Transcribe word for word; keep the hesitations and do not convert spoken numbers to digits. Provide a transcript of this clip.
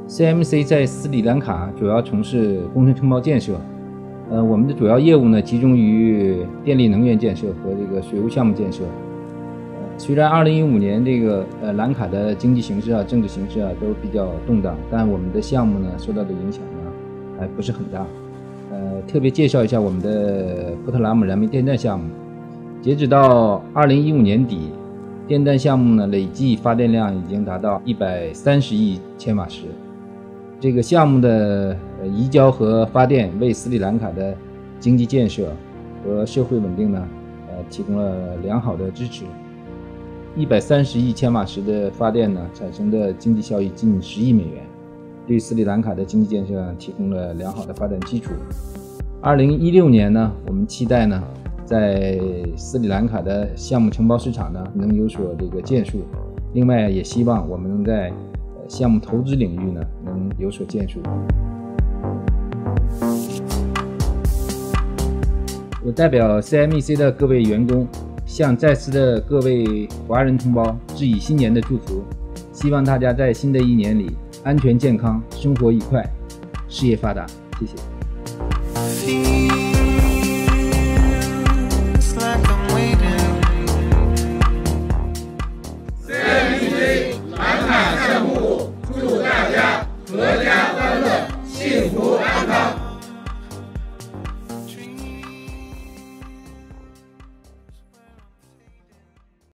C M C 在斯里兰卡主要从事工程承包建设，呃，我们的主要业务呢集中于电力能源建设和这个水务项目建设。呃、虽然二零一五年这个呃兰卡的经济形势啊、政治形势啊都比较动荡，但我们的项目呢受到的影响呢还不是很大。呃，特别介绍一下我们的普特拉姆燃煤电站项目，截止到二零一五年底，电站项目呢累计发电量已经达到一百三十亿千瓦时。这个项目的移交和发电为斯里兰卡的经济建设和社会稳定呢，呃，提供了良好的支持。一百三十亿千瓦时的发电呢，产生的经济效益近十亿美元，对斯里兰卡的经济建设提供了良好的发展基础。二零一六年呢，我们期待呢，在斯里兰卡的项目承包市场呢能有所这个建树，另外也希望我们能在项目投资领域呢能有所建树。我代表 C M E C 的各位员工，向在斯的各位华人同胞致以新年的祝福，希望大家在新的一年里安全健康，生活愉快，事业发达。谢谢。